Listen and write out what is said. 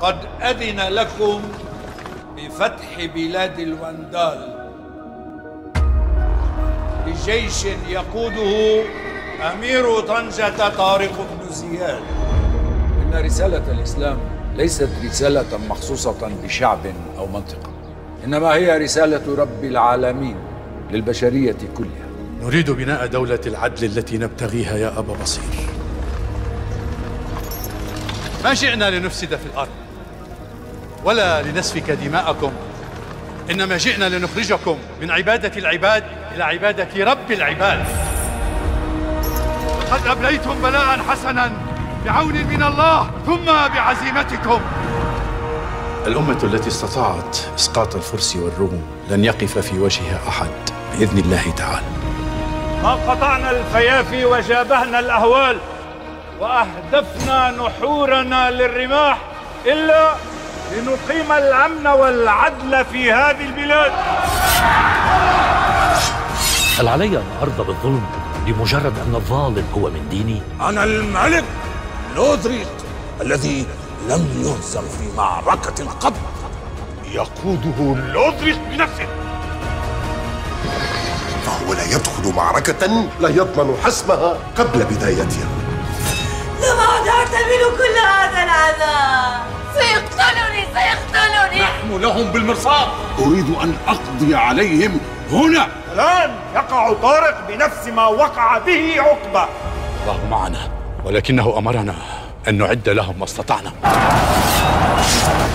قد أذن لكم بفتح بلاد الوندال بجيش يقوده أمير طنجة طارق بن زياد. إن رسالة الإسلام ليست رسالة مخصوصة بشعب أو منطقة، إنما هي رسالة رب العالمين للبشرية كلها. نريد بناء دولة العدل التي نبتغيها يا أبا بصير. ما جئنا لنفسد في الأرض ولا لنسفك دماءكم، إنما جئنا لنخرجكم من عبادة العباد إلى عبادة رب العباد. قد أبليتم بلاء حسنا بعون من الله ثم بعزيمتكم. الأمة التي استطاعت إسقاط الفرس والروم لن يقف في وجهها أحد بإذن الله تعالى. ما قطعنا الفيافي وجابهنا الأهوال وأهدفنا نحورنا للرماح إلا لنقيم الأمن والعدل في هذه البلاد. هل علي أن أرضى بالظلم لمجرد أن الظالم هو من ديني؟ أنا الملك لودريك الذي لم يهزم في معركة قط. يقوده لودريك بنفسه، فهو لا يدخل معركة لا يضمن حسمها قبل بدايتها. لم أعد أعتبر كل هذا العذاب. سيقتلني. نحن لهم بالمرصاد. أريد أن أقضي عليهم هنا. الآن يقع طارق بنفس ما وقع به عقبة. الله معنا، ولكنه أمرنا أن نعد لهم ما استطعنا.